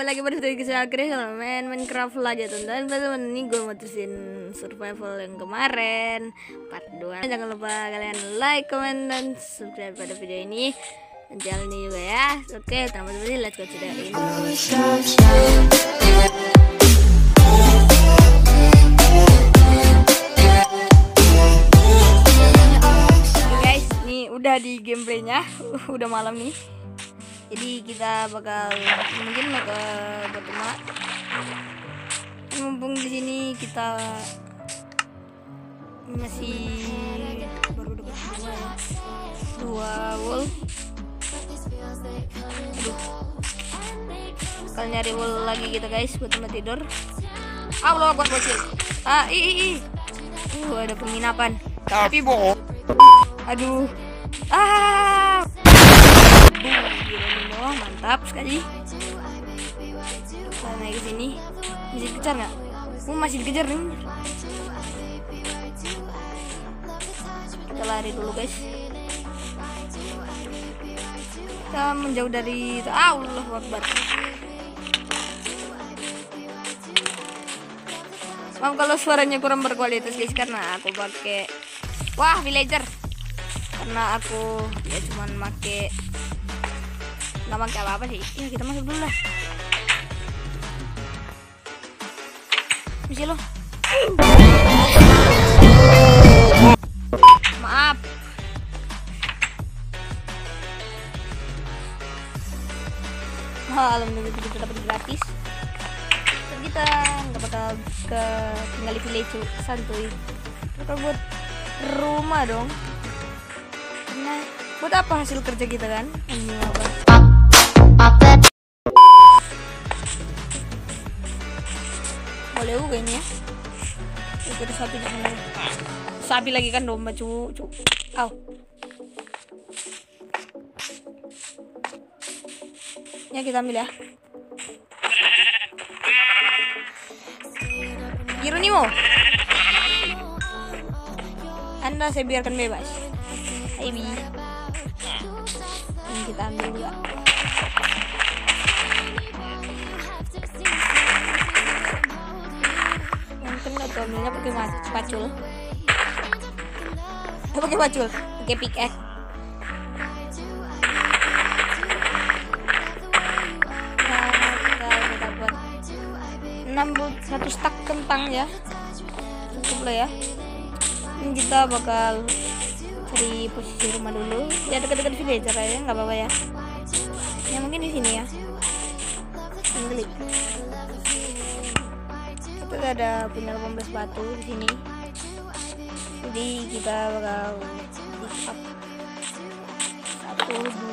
lagi pada video saya akhirnya main Minecraft lagi teman-teman. Ini gue mau terusin survival yang kemarin part 2. Jangan lupa kalian like, comment, dan subscribe pada video ini dan channel ini juga ya. Oke teman-teman, let's go to the intro. Guys, ini udah di gameplaynya, udah malam nih. Jadi kita bakal mungkin ke Botema. Mumpung di sini kita masih baru dapat dua wool. Aduh. Bakal nyari wool lagi kita guys buat tempat tidur. Allah buat bocil. Ada penginapan. Tapi bohong. Aduh. Wah, mantap sekali. Kita naik ke sini. Bisa dikejar nggak? Masih dikejar nih. Kita lari dulu guys. Kita menjauh dari Allahu Akbar. Maaf kalau suaranya kurang berkualitas guys, karena aku pakai villager. Karena aku ya cuman pakai nggak pakai apa-apa sih. Ya kita masuk dulu lah. Misi lo. Maaf. Alhamdulillah kita dapat gratis. Dan kita nggak bakal tinggal di village santuy. Kita buat rumah dong. Nah, buat apa hasil kerja kita kan? Ini apa? Boleh juga ini ya. Kita sapi jangan lagi. Sapi lagi kan domba cu. Ya kita ambil ya. Gironimo. Anda saya biarkan bebas. Hai Bi. Ini kita ambil juga. Atau ambilnya pakai pacul. Pakai pacul, pakai pickaxe. Kita dapat 61 stak kentang ya. Cukup lah ya. Ini kita bakal cari posisi rumah dulu. Ya dekat-dekat villager ya, nggak apa-apa ya. Ya mungkin di sini ya. Klik. Kita ada punya 18 batu di sini. Jadi kita bakal pick up 1, 2,